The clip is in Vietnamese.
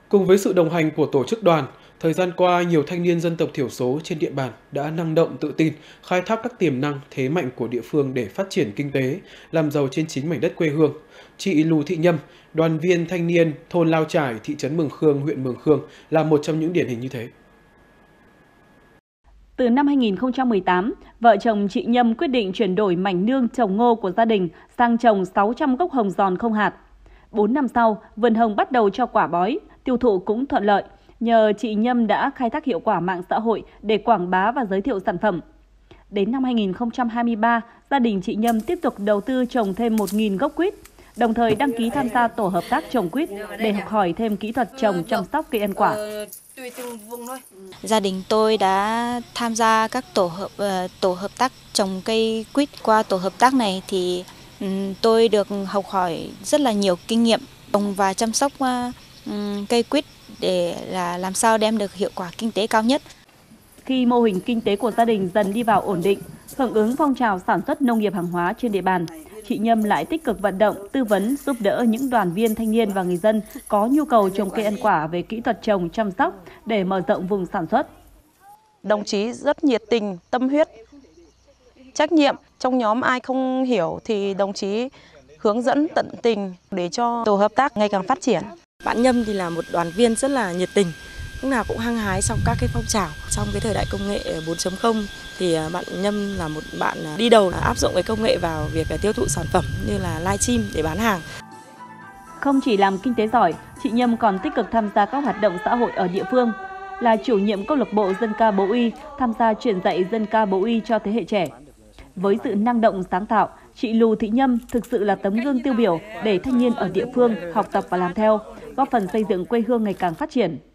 Cùng với sự đồng hành của tổ chức đoàn, thời gian qua nhiều thanh niên dân tộc thiểu số trên địa bàn đã năng động tự tin, khai thác các tiềm năng, thế mạnh của địa phương để phát triển kinh tế, làm giàu trên chính mảnh đất quê hương. Chị Lù Thị Nhâm, đoàn viên thanh niên thôn Lao Chải, thị trấn Mường Khương, huyện Mường Khương là một trong những điển hình như thế. Từ năm 2018, vợ chồng chị Nhâm quyết định chuyển đổi mảnh nương trồng ngô của gia đình sang trồng 600 gốc hồng giòn không hạt. 4 năm sau, vườn hồng bắt đầu cho quả bói, tiêu thụ cũng thuận lợi. Nhờ chị Nhâm đã khai thác hiệu quả mạng xã hội để quảng bá và giới thiệu sản phẩm. Đến năm 2023, gia đình chị Nhâm tiếp tục đầu tư trồng thêm 1.000 gốc quýt, đồng thời đăng ký tham gia tổ hợp tác trồng quýt để học hỏi thêm kỹ thuật trồng chăm sóc cây ăn quả. Gia đình tôi đã tham gia các tổ hợp tác trồng cây quýt. Qua tổ hợp tác này thì tôi được học hỏi rất là nhiều kinh nghiệm trồng và chăm sóc cây quýt để làm sao đem được hiệu quả kinh tế cao nhất. Khi mô hình kinh tế của gia đình dần đi vào ổn định, hưởng ứng phong trào sản xuất nông nghiệp hàng hóa trên địa bàn, chị Nhâm lại tích cực vận động, tư vấn, giúp đỡ những đoàn viên thanh niên và người dân có nhu cầu trồng cây ăn quả về kỹ thuật trồng chăm sóc để mở rộng vùng sản xuất. Đồng chí rất nhiệt tình, tâm huyết, trách nhiệm. Trong nhóm ai không hiểu thì đồng chí hướng dẫn tận tình để cho tổ hợp tác ngày càng phát triển. Bạn Nhâm thì là một đoàn viên rất là nhiệt tình, lúc nào cũng hăng hái trong các cái phong trào. Trong cái thời đại công nghệ 4.0 thì bạn Nhâm là một bạn đi đầu áp dụng cái công nghệ vào việc tiêu thụ sản phẩm như là livestream để bán hàng. Không chỉ làm kinh tế giỏi, chị Nhâm còn tích cực tham gia các hoạt động xã hội ở địa phương. Là chủ nhiệm câu lạc bộ dân ca Bố Uy, tham gia truyền dạy dân ca Bố Uy cho thế hệ trẻ. Với sự năng động sáng tạo, chị Lù Thị Nhâm thực sự là tấm gương tiêu biểu để thanh niên ở địa phương học tập và làm theo, góp phần xây dựng quê hương ngày càng phát triển.